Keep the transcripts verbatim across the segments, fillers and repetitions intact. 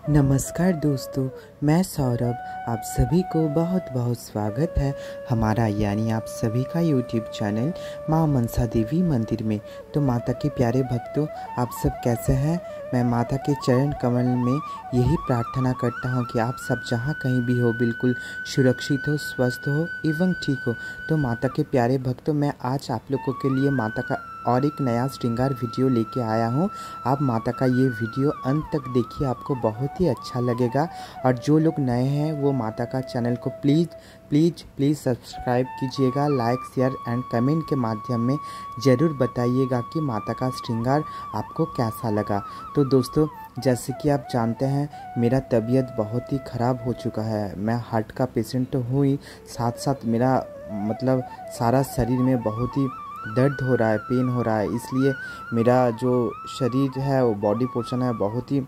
नमस्कार दोस्तों, मैं सौरभ। आप सभी को बहुत बहुत स्वागत है हमारा यानी आप सभी का यूट्यूब चैनल माँ मनसा देवी मंदिर में। तो माता के प्यारे भक्तों, आप सब कैसे हैं? मैं माता के चरण कमल में यही प्रार्थना करता हूं कि आप सब जहां कहीं भी हो बिल्कुल सुरक्षित हो, स्वस्थ हो एवं ठीक हो। तो माता के प्यारे भक्तों, मैं आज आप लोगों के लिए माता का और एक नया श्रृंगार वीडियो लेके आया हूँ। आप माता का ये वीडियो अंत तक देखिए, आपको बहुत ही अच्छा लगेगा। और जो लोग नए हैं वो माता का चैनल को प्लीज़ प्लीज़ प्लीज़ सब्सक्राइब कीजिएगा। लाइक शेयर एंड कमेंट के माध्यम में ज़रूर बताइएगा कि माता का श्रृंगार आपको कैसा लगा। तो दोस्तों, जैसे कि आप जानते हैं, मेरा तबीयत बहुत ही ख़राब हो चुका है। मैं हार्ट का पेशेंट तो हूँ ही, साथ साथ मेरा मतलब सारा शरीर में बहुत ही दर्द हो रहा है, पेन हो रहा है। इसलिए मेरा जो शरीर है, वो बॉडी पोर्शन है, बहुत ही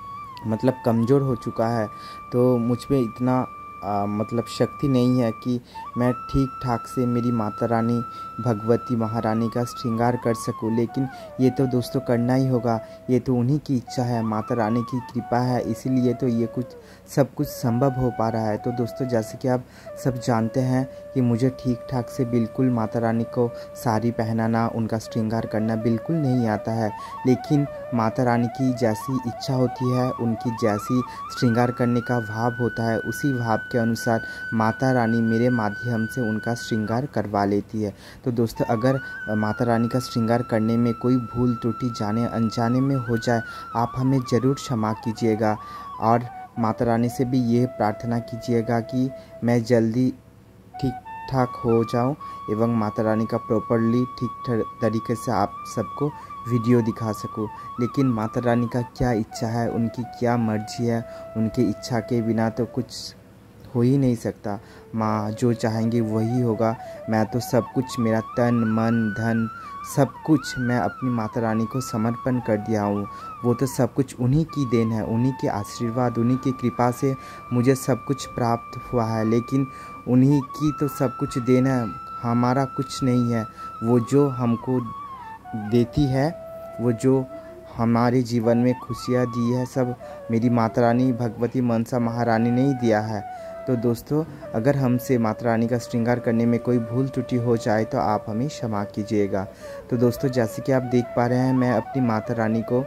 मतलब कमज़ोर हो चुका है। तो मुझ में इतना आ, मतलब शक्ति नहीं है कि मैं ठीक ठाक से मेरी माता रानी भगवती महारानी का श्रृंगार कर सकूं। लेकिन ये तो दोस्तों करना ही होगा, ये तो उन्हीं की इच्छा है, माता रानी की कृपा है, इसीलिए तो ये कुछ सब कुछ संभव हो पा रहा है। तो दोस्तों, जैसे कि आप सब जानते हैं कि मुझे ठीक ठाक से बिल्कुल माता रानी को साड़ी पहनाना, उनका श्रृंगार करना बिल्कुल नहीं आता है। लेकिन माता रानी की जैसी इच्छा होती है, उनकी जैसी श्रृंगार करने का भाव होता है, उसी भाव के अनुसार माता रानी मेरे माध्यम से उनका श्रृंगार करवा लेती है। तो दोस्तों, अगर माता रानी का श्रृंगार करने में कोई भूल त्रुटि जाने अनजाने में हो जाए, आप हमें ज़रूर क्षमा कीजिएगा। और माता रानी से भी ये प्रार्थना कीजिएगा कि मैं जल्दी ठीक ठाक हो जाऊं एवं माता रानी का प्रॉपरली ठीक तरीके से आप सबको वीडियो दिखा सकूं। लेकिन माता रानी का क्या इच्छा है, उनकी क्या मर्जी है, उनकी इच्छा के बिना तो कुछ हो ही नहीं सकता। माँ जो चाहेंगी वही होगा। मैं तो सब कुछ, मेरा तन मन धन सब कुछ मैं अपनी माता रानी को समर्पण कर दिया हूँ। वो तो सब कुछ उन्हीं की देन है, उन्हीं के आशीर्वाद, उन्हीं की कृपा से मुझे सब कुछ प्राप्त हुआ है। लेकिन उन्हीं की तो सब कुछ देन है, हमारा कुछ नहीं है। वो जो हमको देती है, वो जो हमारे जीवन में खुशियाँ दी है, सब मेरी माता रानी भगवती मनसा महारानी ने ही दिया है। तो दोस्तों, अगर हमसे माता रानी का श्रृंगार करने में कोई भूल त्रुटि हो जाए तो आप हमें क्षमा कीजिएगा। तो दोस्तों, जैसे कि आप देख पा रहे हैं, मैं अपनी माता रानी को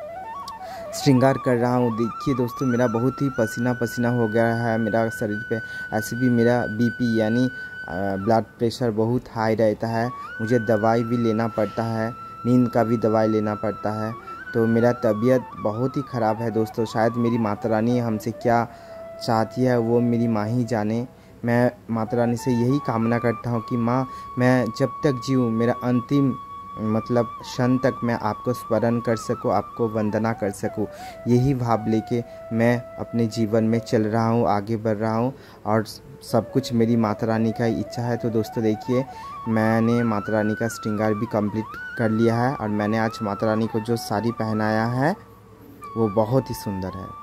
श्रृंगार कर रहा हूँ। देखिए दोस्तों, मेरा बहुत ही पसीना पसीना हो गया है मेरा शरीर पे। ऐसे भी मेरा बीपी यानी ब्लड प्रेशर बहुत हाई रहता है, मुझे दवाई भी लेना पड़ता है, नींद का भी दवाई लेना पड़ता है। तो मेरा तबीयत बहुत ही ख़राब है दोस्तों। शायद मेरी माता रानी हमसे क्या चाहती है वो मेरी माँ ही जाने। मैं माता रानी से यही कामना करता हूँ कि माँ, मैं जब तक जीऊँ, मेरा अंतिम मतलब क्षण तक मैं आपको स्मरण कर सकूँ, आपको वंदना कर सकूँ। यही भाव लेके मैं अपने जीवन में चल रहा हूँ, आगे बढ़ रहा हूँ और सब कुछ मेरी माता रानी का इच्छा है। तो दोस्तों देखिए, मैंने माता रानी का श्रृंगार भी कंप्लीट कर लिया है और मैंने आज माता रानी को जो साड़ी पहनाया है वो बहुत ही सुंदर है।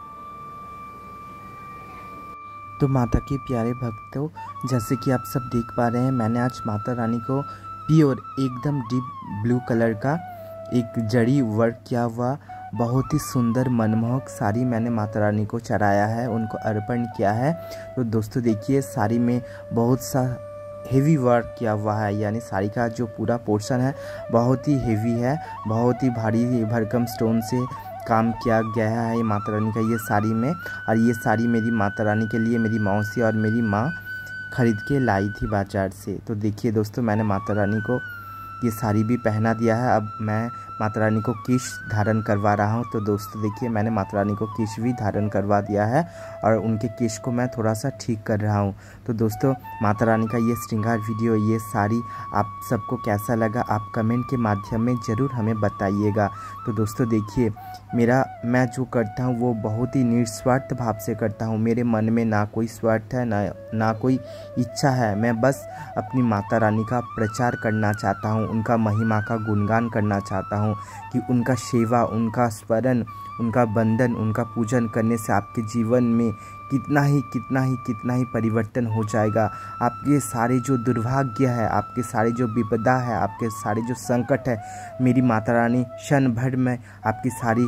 तो माता के प्यारे भक्तों, जैसे कि आप सब देख पा रहे हैं, मैंने आज माता रानी को प्योर एकदम डीप ब्लू कलर का एक जड़ी वर्क किया हुआ बहुत ही सुंदर मनमोहक साड़ी मैंने माता रानी को चढ़ाया है, उनको अर्पण किया है। तो दोस्तों देखिए, साड़ी में बहुत सा हेवी वर्क किया हुआ है, यानी साड़ी का जो पूरा पोर्शन है बहुत ही हेवी है, बहुत ही भारी भरकम स्टोन से काम किया गया है ये माता रानी का ये साड़ी में। और ये साड़ी मेरी माता रानी के लिए मेरी मौसी और मेरी माँ खरीद के लाई थी बाजार से। तो देखिए दोस्तों, मैंने माता रानी को ये साड़ी भी पहना दिया है। अब मैं माता रानी को केश धारण करवा रहा हूँ। तो दोस्तों देखिए, मैंने माता रानी को केश भी धारण करवा दिया है और उनके केश को मैं थोड़ा सा ठीक कर रहा हूँ। तो दोस्तों, माता रानी का ये श्रृंगार वीडियो, ये साड़ी आप सबको कैसा लगा, आप कमेंट के माध्यम में ज़रूर हमें बताइएगा। तो दोस्तों देखिए, मेरा मैं जो करता हूँ वो बहुत ही निस्वार्थ भाव से करता हूँ। मेरे मन में ना कोई स्वार्थ है, ना ना कोई इच्छा है। मैं बस अपनी माता रानी का प्रचार करना चाहता हूँ, उनका महिमा का गुणगान करना चाहता हूँ कि उनका सेवा, उनका स्मरण, उनका वंदन, उनका पूजन करने से आपके जीवन में कितना ही कितना ही कितना ही परिवर्तन हो जाएगा। आपके सारे जो दुर्भाग्य है, आपके सारे जो विपदा है, आपके सारे जो संकट है, मेरी माता रानी क्षण भर में आपकी सारी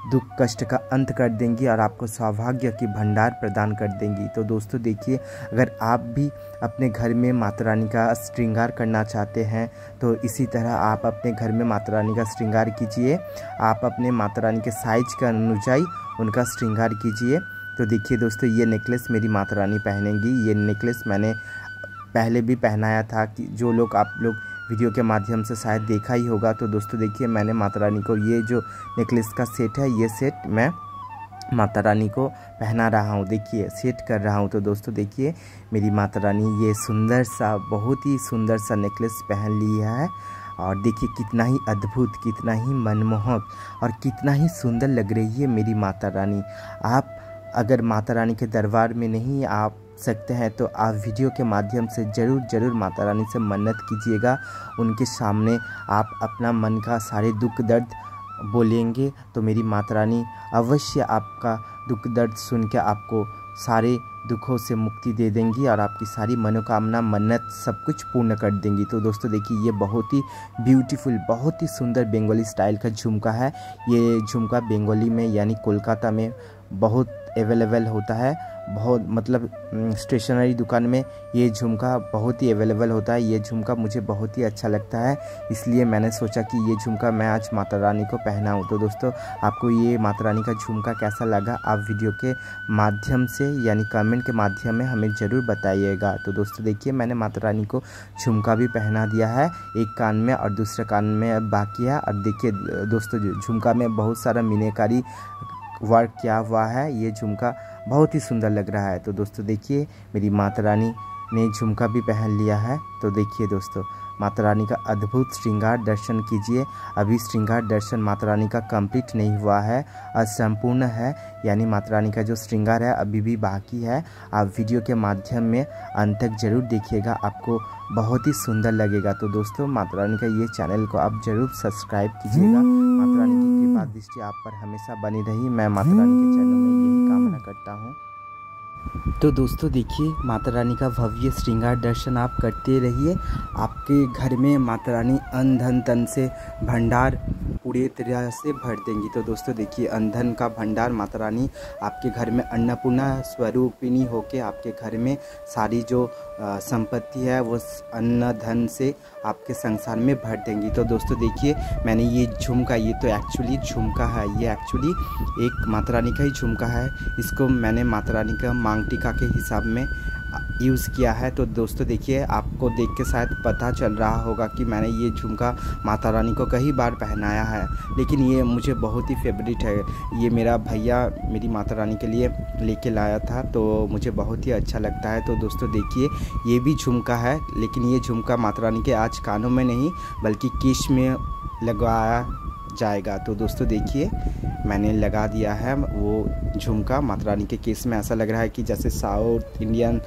दुख कष्ट का अंत कर देंगी और आपको सौभाग्य की भंडार प्रदान कर देंगी। तो दोस्तों देखिए, अगर आप भी अपने घर में माता रानी का श्रृंगार करना चाहते हैं तो इसी तरह आप अपने घर में माता रानी का श्रृंगार कीजिए। आप अपने माता रानी के साइज के अनुଯାयी उनका श्रृंगार कीजिए। तो देखिए दोस्तों, ये नेकलेस मेरी माता रानी पहनेंगी। ये नेकलेस मैंने पहले भी पहनाया था, कि जो लोग आप लोग वीडियो के माध्यम से शायद देखा ही होगा। तो दोस्तों देखिए, मैंने माता रानी को ये जो नेकलेस का सेट है, ये सेट मैं माता रानी को पहना रहा हूँ। देखिए, सेट कर रहा हूँ। तो दोस्तों देखिए, मेरी माता रानी ये सुंदर सा, बहुत ही सुंदर सा नेकलेस पहन लिया है। और देखिए कितना ही अद्भुत, कितना ही मनमोहक और कितना ही सुंदर लग रही है मेरी माता रानी। आप अगर माता रानी के दरबार में नहीं आ सकते हैं तो आप वीडियो के माध्यम से ज़रूर ज़रूर माता रानी से मन्नत कीजिएगा। उनके सामने आप अपना मन का सारे दुख दर्द बोलेंगे तो मेरी माता रानी अवश्य आपका दुख दर्द सुन के आपको सारे दुखों से मुक्ति दे देंगी और आपकी सारी मनोकामना, मन्नत सब कुछ पूर्ण कर देंगी। तो दोस्तों देखिए, ये बहुत ही ब्यूटीफुल, बहुत ही सुंदर बंगाली स्टाइल का झुमका है। ये झुमका बंगाली में यानी कोलकाता में बहुत अवेलेबल होता है। बहुत मतलब स्टेशनरी दुकान में ये झुमका बहुत ही अवेलेबल होता है। ये झुमका मुझे बहुत ही अच्छा लगता है, इसलिए मैंने सोचा कि ये झुमका मैं आज माता रानी को पहनाऊं। तो दोस्तों, आपको ये माता रानी का झुमका कैसा लगा, आप वीडियो के माध्यम से यानी कमेंट के माध्यम में हमें ज़रूर बताइएगा। तो दोस्तों देखिए, मैंने माता रानी को झुमका भी पहना दिया है, एक कान में और दूसरे कान में बाकी है। और देखिए दोस्तों, झुमका में बहुत सारा मीनाकारी वर्क किया हुआ है। ये झुमका बहुत ही सुंदर लग रहा है। तो दोस्तों देखिए, मेरी माता रानी ने झुमका भी पहन लिया है। तो देखिए दोस्तों, माता रानी का अद्भुत श्रृंगार दर्शन कीजिए। अभी श्रृंगार दर्शन माता रानी का कंप्लीट नहीं हुआ है, असंपूर्ण है, यानी माता रानी का जो श्रृंगार है अभी भी बाकी है। आप वीडियो के माध्यम में अंत तक जरूर देखिएगा, आपको बहुत ही सुंदर लगेगा। तो दोस्तों, माता रानी का ये चैनल को आप जरूर सब्सक्राइब कीजिएगा। माता रानी की कृपा दृष्टि आप पर हमेशा बनी रही, मैं माता रानी के चैनल में यही कामना करता हूँ। तो दोस्तों देखिए, माता रानी का भव्य श्रृंगार दर्शन आप करते रहिए। आपके घर में माता रानी अन्न धन तन से भंडार पूरे तरह से भर देंगी। तो दोस्तों देखिए, अन्न धन का भंडार माता रानी आपके घर में अन्नपूर्णा स्वरूपिणी होके आपके घर में सारी जो संपत्ति है वो अन्न धन से आपके संसार में भर देंगी। तो दोस्तों देखिए, मैंने ये झुमका, ये तो एक्चुअली झुमका है, ये एक्चुअली एक माता रानी का ही झुमका है। इसको मैंने माता रानी का मांग टीका के हिसाब में यूज़ किया है। तो दोस्तों देखिए, आपको देख के शायद पता चल रहा होगा कि मैंने ये झुमका माता रानी को कई बार पहनाया है, लेकिन ये मुझे बहुत ही फेवरेट है। ये मेरा भैया मेरी माता रानी के लिए लेके लाया था, तो मुझे बहुत ही अच्छा लगता है। तो दोस्तों देखिए, ये भी झुमका है, लेकिन ये झुमका माता रानी के आज कानों में नहीं बल्कि केश में लगाया जाएगा। तो दोस्तों देखिए, मैंने लगा दिया है वो झुमका माता रानी के केस में। ऐसा लग रहा है कि जैसे साउथ इंडियन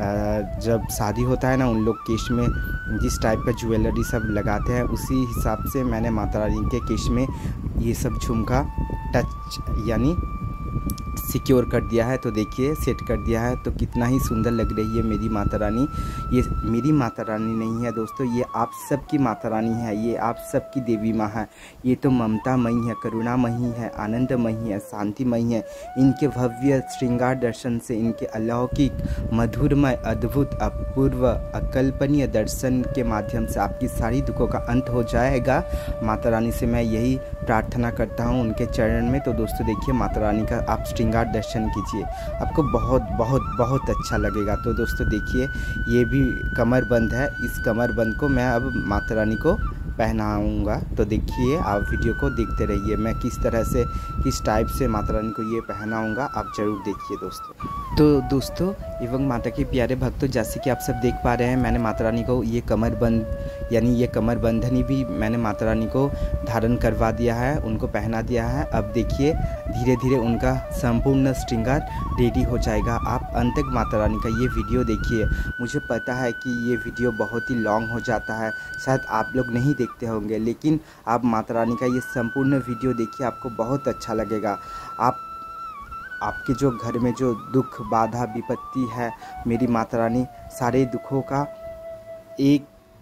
जब शादी होता है ना, उन लोग केश में जिस टाइप का ज्वेलरी सब लगाते हैं, उसी हिसाब से मैंने माता रानी के केश में ये सब झुमका टच यानी सिक्योर कर दिया है। तो देखिए, सेट कर दिया है। तो कितना ही सुंदर लग रही है मेरी माता रानी। ये मेरी माता रानी नहीं है दोस्तों, ये आप सबकी माता रानी है, ये आप सबकी देवी माँ है। ये तो ममतामयी है, करुणामयी है, आनंदमयी है, शांतिमयी है। इनके भव्य श्रृंगार दर्शन से, इनके अलौकिक मधुरमय अद्भुत अपूर्व अकल्पनीय दर्शन के माध्यम से आपकी सारी दुखों का अंत हो जाएगा। माता रानी से मैं यही प्रार्थना करता हूँ उनके चरण में। तो दोस्तों देखिए, माता रानी का आप श्रृंगार दर्शन कीजिए, आपको बहुत बहुत बहुत अच्छा लगेगा। तो दोस्तों देखिए, ये भी कमर बंद है। इस कमर बंद को मैं अब माता रानी को पहनाऊंगा। तो देखिए, आप वीडियो को देखते रहिए, मैं किस तरह से, किस टाइप से माता रानी को ये पहनाऊंगा, आप जरूर देखिए दोस्तों। तो दोस्तों एवं माता के प्यारे भक्तों, जैसे कि आप सब देख पा रहे हैं, मैंने माता रानी को ये कमर बंद यानी ये कमर बंधनी भी मैंने माता रानी को धारण करवा दिया है, उनको पहना दिया है। अब देखिए, धीरे धीरे उनका संपूर्ण श्रृंगार रेडी हो जाएगा। आप अंत तक माता रानी का ये वीडियो देखिए। मुझे पता है कि ये वीडियो बहुत ही लॉन्ग हो जाता है, शायद आप लोग नहीं देखते होंगे, लेकिन आप माता रानी का ये संपूर्ण वीडियो देखिए, आपको बहुत अच्छा लगेगा। आप आपके जो घर में जो दुख बाधा विपत्ति है, मेरी माता रानी सारे दुखों का एक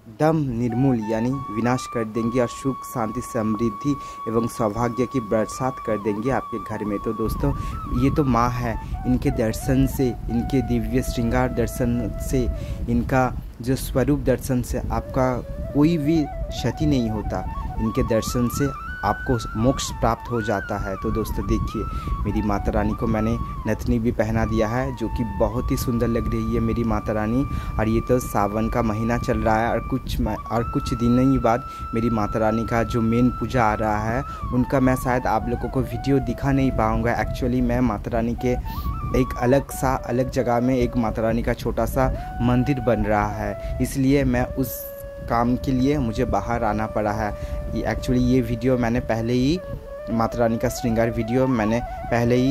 दम निर्मूल यानी विनाश कर देंगी और सुख शांति समृद्धि एवं सौभाग्य की बरसात कर देंगे आपके घर में। तो दोस्तों ये तो माँ है, इनके दर्शन से, इनके दिव्य श्रृंगार दर्शन से, इनका जो स्वरूप दर्शन से आपका कोई भी क्षति नहीं होता। इनके दर्शन से आपको मोक्ष प्राप्त हो जाता है। तो दोस्तों देखिए मेरी माता रानी को मैंने नथनी भी पहना दिया है जो कि बहुत ही सुंदर लग रही है मेरी माता रानी। और ये तो सावन का महीना चल रहा है और कुछ और कुछ दिनों ही बाद मेरी माता रानी का जो मेन पूजा आ रहा है उनका मैं शायद आप लोगों को वीडियो दिखा नहीं पाऊँगा। एक्चुअली मैं माता रानी के एक अलग सा अलग जगह में एक माता रानी का छोटा सा मंदिर बन रहा है, इसलिए मैं उस काम के लिए मुझे बाहर आना पड़ा है। एक्चुअली ये वीडियो मैंने पहले ही माता रानी का श्रृंगार वीडियो मैंने पहले ही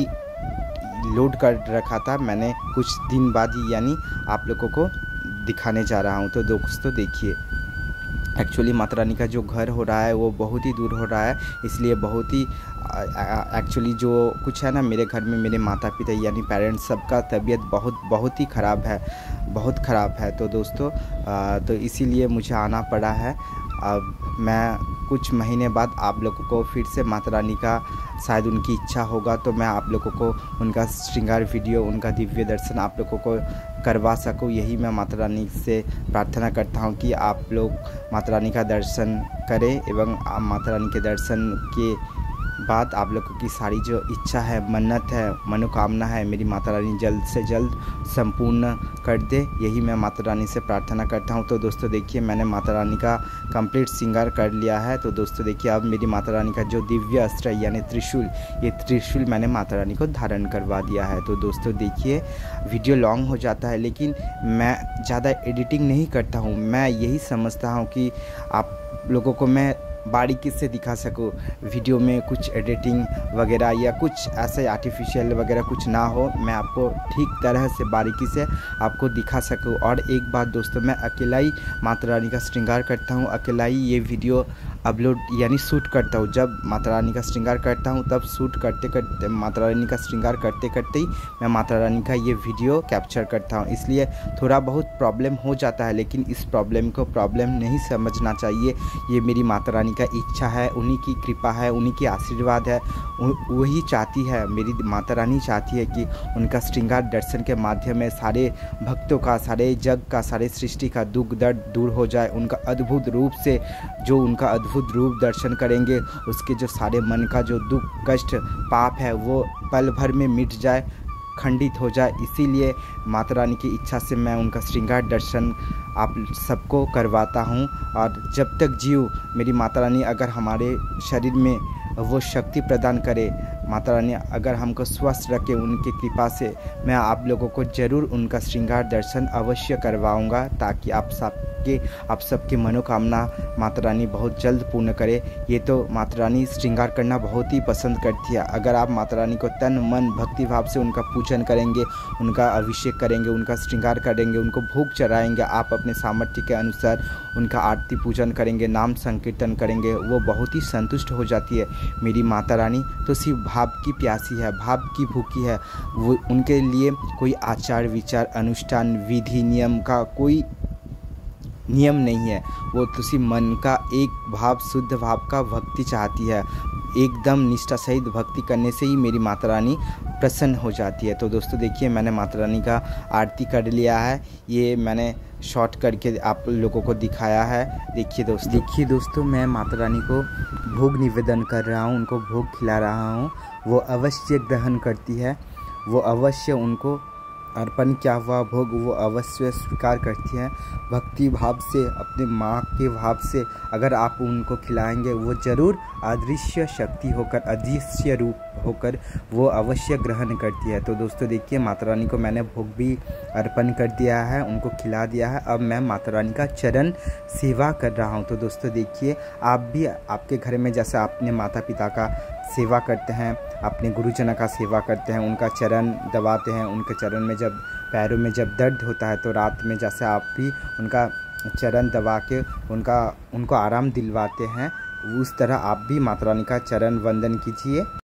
लोड कर रखा था, मैंने कुछ दिन बाद ही यानी आप लोगों को दिखाने जा रहा हूँ। तो दोस्तों देखिए एक्चुअली माता रानी का जो घर हो रहा है वो बहुत ही दूर हो रहा है, इसलिए बहुत ही एक्चुअली जो कुछ है ना मेरे घर में मेरे माता पिता यानी पेरेंट्स सबका तबीयत बहुत बहुत ही ख़राब है, बहुत ख़राब है। तो दोस्तों आ, तो इसीलिए मुझे आना पड़ा है। अब मैं कुछ महीने बाद आप लोगों को फिर से माता रानी का शायद उनकी इच्छा होगा तो मैं आप लोगों को उनका श्रृंगार वीडियो, उनका दिव्य दर्शन आप लोगों को करवा सकूं। यही मैं माता रानी से प्रार्थना करता हूं कि आप लोग माता रानी का दर्शन करें एवं माता रानी के दर्शन के बाद आप लोगों की सारी जो इच्छा है, मन्नत है, मनोकामना है मेरी माता रानी जल्द से जल्द संपूर्ण कर दे। यही मैं माता रानी से प्रार्थना करता हूं। तो दोस्तों देखिए मैंने माता रानी का कंप्लीट श्रृंगार कर लिया है। तो दोस्तों देखिए अब मेरी माता रानी का जो दिव्य अस्त्र यानी त्रिशूल, ये त्रिशूल मैंने माता रानी को धारण करवा दिया है। तो दोस्तों देखिए वीडियो लॉन्ग हो जाता है लेकिन मैं ज़्यादा एडिटिंग नहीं करता हूँ। मैं यही समझता हूँ कि आप लोगों को मैं बारीकी से दिखा सकूँ, वीडियो में कुछ एडिटिंग वगैरह या कुछ ऐसे आर्टिफिशियल वगैरह कुछ ना हो, मैं आपको ठीक तरह से बारीकी से आपको दिखा सकूँ। और एक बात दोस्तों, मैं अकेला ही माता रानी का श्रृंगार करता हूँ, अकेला ही ये वीडियो अपलोड यानी शूट करता हूँ। जब माता रानी का श्रृंगार करता हूँ तब शूट करते करते माता रानी का श्रृंगार करते करते ही मैं माता रानी का ये वीडियो कैप्चर करता हूँ, इसलिए थोड़ा बहुत प्रॉब्लम हो जाता है। लेकिन इस प्रॉब्लम को प्रॉब्लम नहीं समझना चाहिए। ये मेरी माता रानी का इच्छा है, उन्हीं की कृपा है, उन्हीं की आशीर्वाद है। वही चाहती है, मेरी माता रानी चाहती है कि उनका श्रृंगार दर्शन के माध्यम में सारे भक्तों का, सारे जग का, सारे सृष्टि का दुख दर्द दूर हो जाए। उनका अद्भुत रूप से जो उनका अद्भुत रूप दर्शन करेंगे, उसके जो सारे मन का जो दुख कष्ट पाप है वो पल भर में मिट जाए, खंडित हो जाए। इसीलिए माता रानी की इच्छा से मैं उनका श्रृंगार दर्शन आप सबको करवाता हूं। और जब तक जीव मेरी माता रानी अगर हमारे शरीर में वो शक्ति प्रदान करे, माता रानी अगर हमको स्वस्थ रखे, उनकी कृपा से मैं आप लोगों को ज़रूर उनका श्रृंगार दर्शन अवश्य करवाऊंगा, ताकि आप सबके आप सबकी मनोकामना माता रानी बहुत जल्द पूर्ण करे। ये तो माता रानी श्रृंगार करना बहुत ही पसंद करती है। अगर आप माता रानी को तन मन भक्ति भाव से उनका पूजन करेंगे, उनका अभिषेक करेंगे, उनका श्रृंगार करेंगे, उनको भोग चढ़ाएंगे, आप अपने सामर्थ्य के अनुसार उनका आरती पूजन करेंगे, नाम संकीर्तन करेंगे, वो बहुत ही संतुष्ट हो जाती है। मेरी माता रानी तो सिर्फ भाव की प्यासी है, भाव की भूखी है। वो उनके लिए कोई आचार विचार अनुष्ठान विधि नियम का कोई नियम नहीं है। वो तो सिर्फ मन का एक भाव, शुद्ध भाव का भक्ति चाहती है। एकदम निष्ठा सहित भक्ति करने से ही मेरी माता रानी प्रसन्न हो जाती है। तो दोस्तों देखिए मैंने माता रानी का आरती कर लिया है, ये मैंने शॉर्ट करके आप लोगों को दिखाया है। देखिए दोस्तों देखिए दोस्तों मैं माता रानी को भोग निवेदन कर रहा हूँ, उनको भोग खिला रहा हूँ। वो अवश्य ग्रहण करती है, वो अवश्य उनको अर्पण किया हुआ भोग वो अवश्य स्वीकार करती हैं। भक्ति भाव से, अपने माँ के भाव से अगर आप उनको खिलाएंगे, वो ज़रूर अदृश्य शक्ति होकर, अदृश्य रूप होकर वो अवश्य ग्रहण करती है। तो दोस्तों देखिए माता रानी को मैंने भोग भी अर्पण कर दिया है, उनको खिला दिया है। अब मैं माता रानी का चरण सेवा कर रहा हूँ। तो दोस्तों देखिए आप भी आपके घर में जैसे अपने माता पिता का सेवा करते हैं, अपने गुरुजनों का सेवा करते हैं, उनका चरण दबाते हैं, उनके चरण में जब पैरों में जब दर्द होता है तो रात में जैसे आप भी उनका चरण दबा के उनका उनको आराम दिलवाते हैं, उस तरह आप भी माता रानी का चरण वंदन कीजिए।